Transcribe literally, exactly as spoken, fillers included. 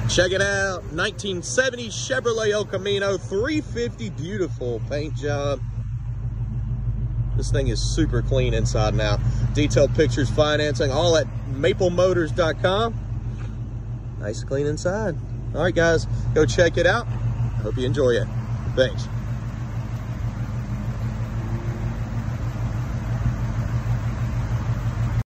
Check it out, nineteen seventy Chevrolet El Camino, three fifty, beautiful paint job. This thing is super clean inside and out. Detailed pictures, financing, all at maple motors dot com. Nice clean inside. All right, guys, go check it out. Hope you enjoy it. Thanks.